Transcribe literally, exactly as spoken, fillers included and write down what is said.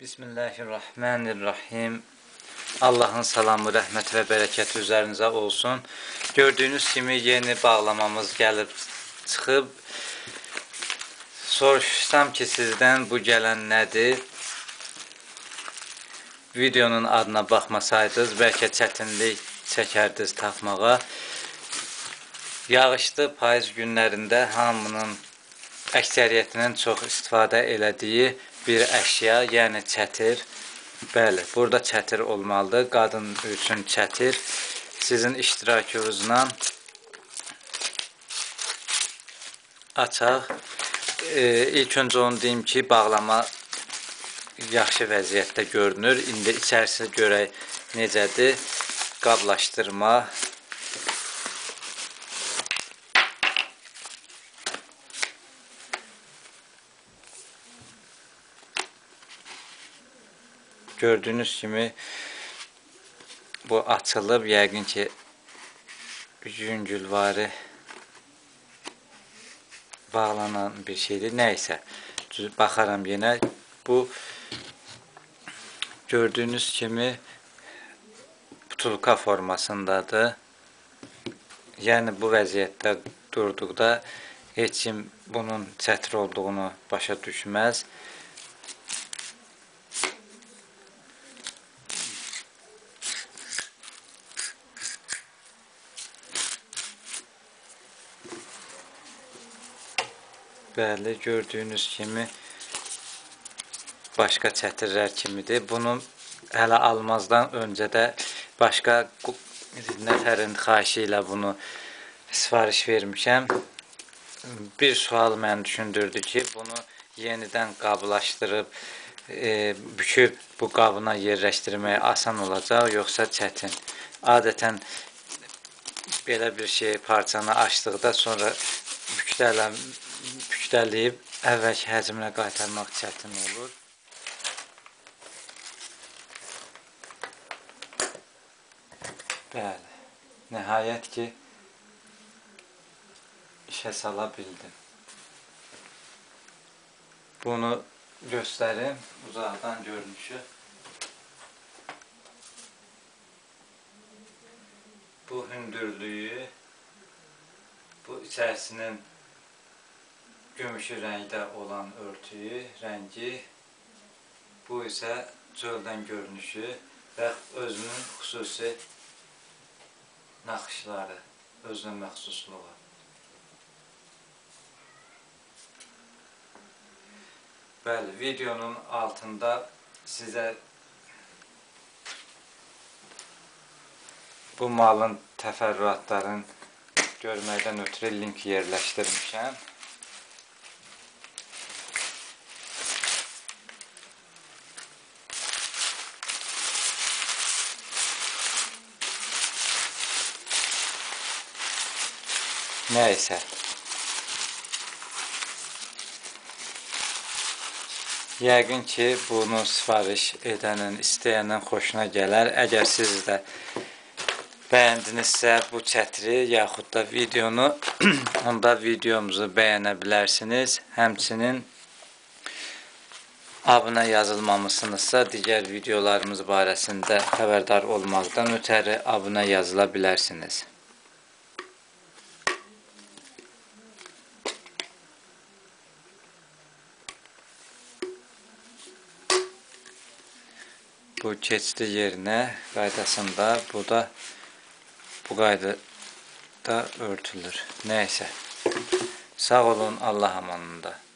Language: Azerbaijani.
Bismillahirrahmanirrahim. Allah'ın salamı, rəhmət və bərəkəti üzərinizə olsun. Gördüyünüz kimi yeni bağlamamız gəlib çıxıb. Soruşsam ki, sizdən bu gələn nədir? Videonun adına baxmasaydınız, bəlkə çətinlik çəkərdiniz tapmağa. Yağışlı payız günlərində hamının əksəriyyətinin çox istifadə elədiyi bir əşya, yəni çətir. Bəli, burada çətir olmalıdır. Qadın üçün çətir. Sizin iştirakınızla açaq. E, ilk öncə onu deyim ki, bağlama yaxşı vəziyyətdə görünür. İndi içərisi görək necədir. Qablaşdırma. Gördüyünüz kimi bu açılıb, yəqin ki yüngülvari bağlanan bir şeydir. Nəysə, baxaram yenə. Bu gördüyünüz kimi butulka formasındadır. Yəni bu vəziyyətdə durduqda heç kim bunun çətir olduğunu başa düşməz. Bəli, gördüyünüz kimi başqa çətirlər kimidir. Bunu hələ almazdan öncə də başqa nəfərin xahişi ilə bunu sifariş vermişəm. Bir sual məni düşündürdü ki, bunu yenidən qablaşdırıb, e, büküb bu qabına yerləşdirmək asan olacaq, yoxsa çətin? Adətən belə bir şey parçanı açdıqda sonra bükdələm Pükdəliyib əvvəlki həcminə qaytarmaq çətin olur. Bəli, nəhayət ki işə sala bildim. Bunu göstərim, uzaqdan görünüşü. Bu hündürlüyü, bu içərisinin gümüşü rəngdə olan örtüyü, rəngi, bu isə çöldən görünüşü və özünün xüsusi naxışları, özünün məxsusluğu. Bəli, videonun altında sizə bu malın təfərrüatlarını görməkdən ötürü link yerləşdirmişəm. Nəysə. Yəqin ki, bunu sifariş edənin, istəyənin xoşuna gələr. Əgər siz də bəyəndinizsə bu çətiri, yaxud da videonu, onda videomuzu bəyənə bilərsiniz. Həmçinin abunə yazılmamışsınızsa, digər videolarımız barəsində xəbərdar olmaqdan ötəri abunə yazıla bilərsiniz. Bu keçdi yerinə, qaydasında, bu da bu qaydada örtülür. Nəysə, sağ olun, Allah amanında.